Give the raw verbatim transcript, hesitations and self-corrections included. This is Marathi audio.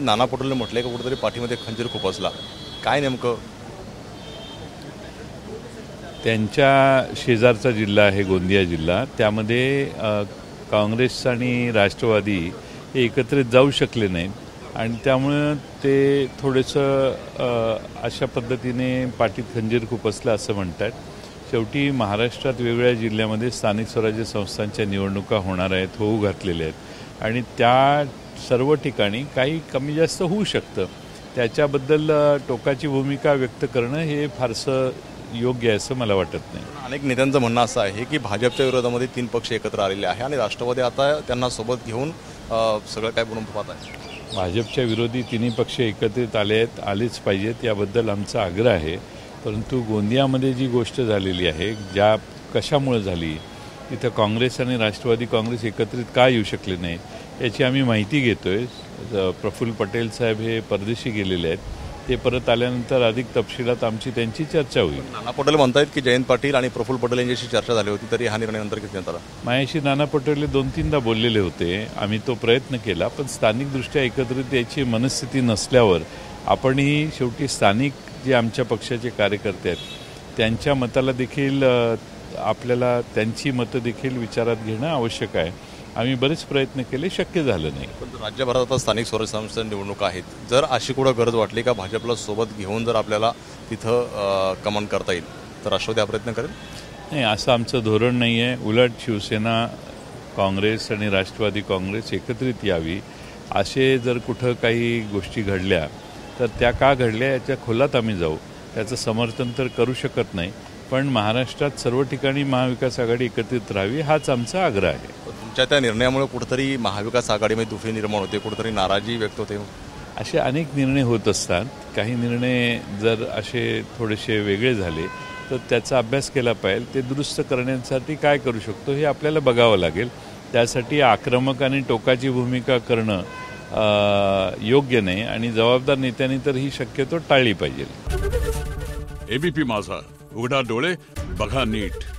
नाना पटोले म्हटले की कुठेतरी पाठीमध्ये खंजीर खुपसला, काय नेमकं? त्यांच्या शेजारचा जिल्हा आहे गोंदिया जिल्हा, त्यामध्ये काँग्रेस आणि राष्ट्रवादी हे एकत्रित जाऊ शकले नाहीत आणि त्यामुळं ते थोडंसं अशा पद्धतीने पाठीत खंजीर खुपसलं असं म्हणतात. शेवटी महाराष्ट्रात वेगवेगळ्या जिल्ह्यामध्ये स्थानिक स्वराज्य संस्थांच्या निवडणुका होणार आहेत, होऊ घातलेल्या आहेत आणि त्या सर्व ठिकाणी काही कमी जास्त होऊ शकतं. त्याच्याबद्दल टोकाची भूमिका व्यक्त करणं हे फारसं योग्य आहे असं मला वाटत नाही. अनेक नेत्यांचं म्हणणं असं आहे की भाजपच्या विरोधामध्ये तीन पक्ष एकत्र आलेले आहे आणि राष्ट्रवादी आता त्यांना सोबत घेऊन सगळं काय बनवून पाहत आहे. भाजपच्या विरोधी तिन्ही पक्ष एकत्रित आले आहेत, आलेच पाहिजेत याबद्दल आमचा आग्रह आहे. परंतु गोंदियामध्ये जी गोष्ट झालेली आहे, ज्या कशामुळे झाली, तिथं काँग्रेस आणि राष्ट्रवादी काँग्रेस एकत्रित का येऊ शकले नाही याची आम्ही माहिती घेतो आहे. प्रफुल्ल पटेल साहेब हे परदेशी गेलेले आहेत, ते परत आल्यानंतर अधिक तपशिलात आमची त्यांची चर्चा होईल. नाना पटोले म्हणतायत की जयंत पाटील आणि प्रफुल्ल पटेल यांच्याशी चर्चा झाली होती, तरी हा निर्णय नंतर घेण्यात आला. माझ्याशी नाना पटोले दोन तीनदा बोललेले होते, आम्ही तो प्रयत्न केला, पण स्थानिकदृष्ट्या एकत्रित याची मनस्थिती नसल्यावर आपणही शेवटी स्थानिक जे आमच्या पक्षाचे कार्यकर्ते आहेत त्यांच्या मताला देखील आपल्याला त्यांची मतं देखील विचारात घेणं आवश्यक आहे. आम्ही बरेच प्रयत्न केले, शक्य झालं नाही. पण राज्यभरात आता स्थानिक स्वराज्य संस्था निवडणुका आहेत, जर अशी कुठं गरज वाटली का भाजपला सोबत घेऊन जर आपल्याला तिथं कमांड करता येईल तर राष्ट्रवादी हा प्रयत्न करेल? नाही, असं आमचं धोरण नाही आहे. उलट शिवसेना, काँग्रेस आणि राष्ट्रवादी काँग्रेस एकत्रित यावी असे जर कुठं काही गोष्टी घडल्या तर त्या का घडल्या याच्या खोलात आम्ही जाऊ. त्याचं समर्थन तर करू शकत नाही, पण महाराष्ट्रात सर्व ठिकाणी महाविकास आघाडी एकत्रित राहावी हाच आमचा आग्रह आहे. तुमच्या त्या निर्णयामुळे कुठेतरी महाविकास आघाडीमध्ये दुफी निर्माण होते, कुठेतरी नाराजी व्यक्त होते. असे अनेक निर्णय होत असतात. काही निर्णय जर असे थोडेसे वेगळे झाले तर त्याचा अभ्यास केला पाहिजे. ते दुरुस्त करण्यासाठी काय करू शकतो हे आपल्याला बघावं लागेल. त्यासाठी आक्रमक आणि टोकाची भूमिका करणं योग्य नाही आणि जबाबदार नेत्यांनी तर ही शक्यतो टाळली पाहिजे. एबीपी माझा, उघडा डोळे बघा नीट.